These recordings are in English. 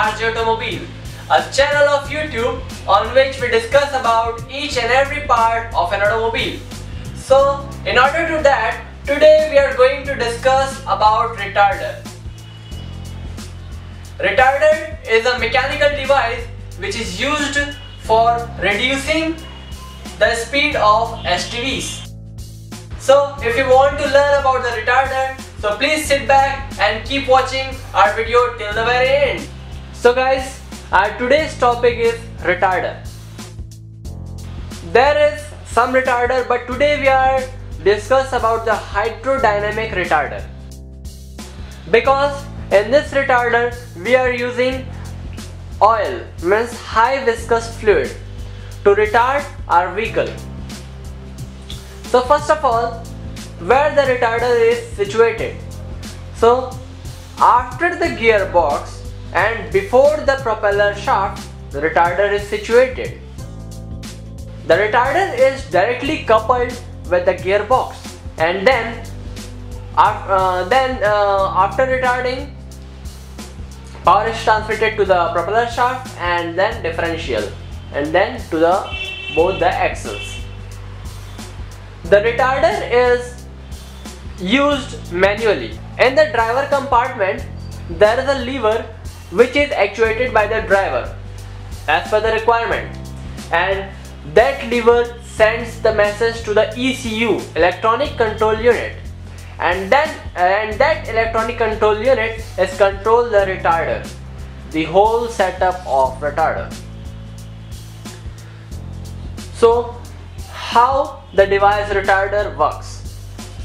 RJ Automobile, a channel of YouTube on which we discuss about each and every part of an automobile. So, in order to that, today we are going to discuss about retarder. Retarder is a mechanical device which is used for reducing the speed of STVs. So if you want to learn about the retarder, so please sit back and keep watching our video till the very end. So guys, our today's topic is retarder. There is some retarder, but today we are discuss about the hydrodynamic retarder. Because in this retarder we are using oil, means high viscous fluid, to retard our vehicle. So first of all, where the retarder is situated. So after the gearbox and before the propeller shaft, the retarder is situated. The retarder is directly coupled with the gearbox, and then after retarding, power is transmitted to the propeller shaft and then differential, and then to both the axles. The retarder is used manually. In the driver compartment, there is a lever which is actuated by the driver as per the requirement, and that lever sends the message to the ECU, electronic control unit, and that electronic control unit is control the retarder, the whole setup of retarder. So how the device retarder works.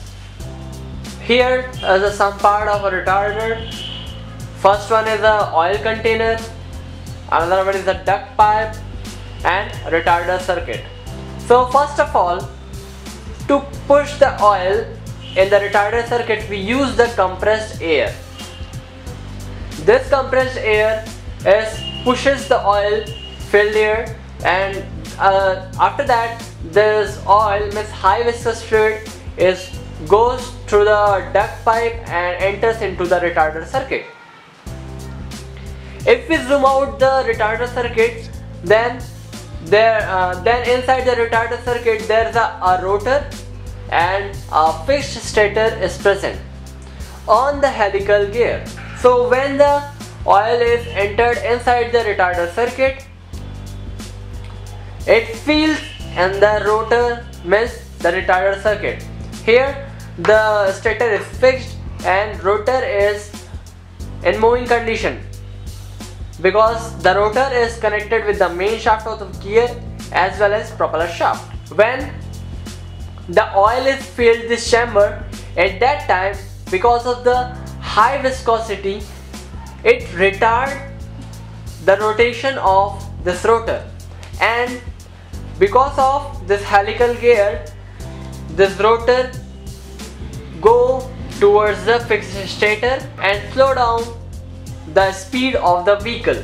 Here is some part of a retarder. First one is a oil container, another one is a duct pipe and retarder circuit. So first of all, to push the oil in the retarder circuit, we use the compressed air. This compressed air pushes the oil filled air, and after that this oil, means high viscous fluid, goes through the duct pipe and enters into the retarder circuit. If we zoom out the retarder circuit, then inside the retarder circuit there is a rotor and a fixed stator is present on the helical gear. So when the oil is entered inside the retarder circuit, it feels and the rotor, means the retarder circuit. Here the stator is fixed and rotor is in moving condition, because the rotor is connected with the main shaft of the gear as well as propeller shaft. When the oil is filled this chamber, at that time, because of the high viscosity, it retards the rotation of this rotor, and because of this helical gear, this rotor go towards the fixed stator and slow down the speed of the vehicle.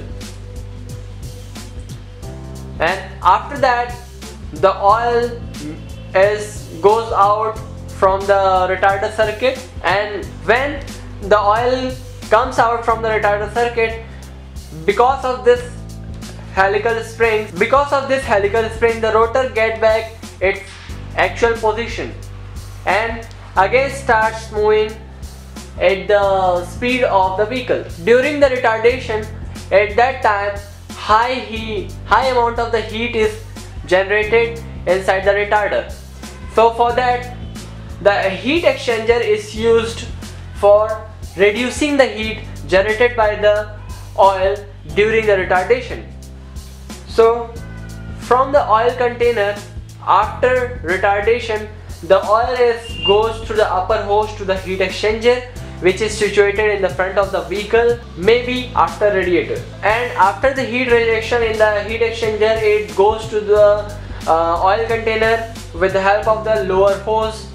And after that, the oil goes out from the retarder circuit, and when the oil comes out from the retarder circuit, because of this helical spring, the rotor gets back its actual position and again starts moving at the speed of the vehicle. During the retardation, at that time, high amount of the heat is generated inside the retarder. So for that, the heat exchanger is used for reducing the heat generated by the oil during the retardation. So from the oil container, after retardation, the oil goes through the upper hose to the heat exchanger, which is situated in the front of the vehicle, maybe after radiator. And after the heat rejection in the heat exchanger, it goes to the oil container with the help of the lower hose,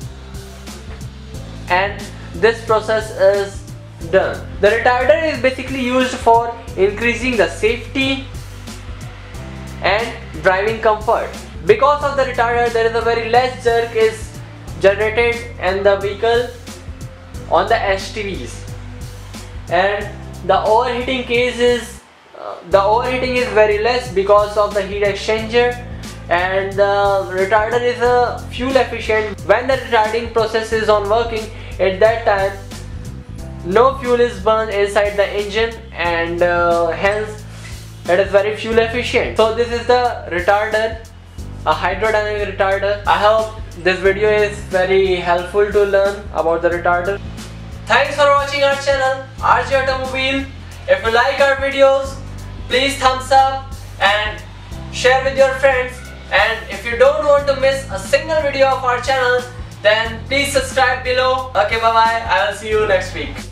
and this process is done. The retarder is basically used for increasing the safety and driving comfort. Because of the retarder, there is a very less jerk is generated in the vehicle on the STVs, and the overheating case is the overheating is very less because of the heat exchanger, and the retarder is fuel efficient. When the retarding process is on working, at that time no fuel is burned inside the engine, and hence it is very fuel efficient. So this is the retarder, a hydrodynamic retarder. I hope this video is very helpful to learn about the retarder. Thanks for watching our channel RJ Automobile. If you like our videos, please thumbs up and share with your friends. And if you don't want to miss a single video of our channel, then please subscribe below. Okay, bye bye. I will see you next week.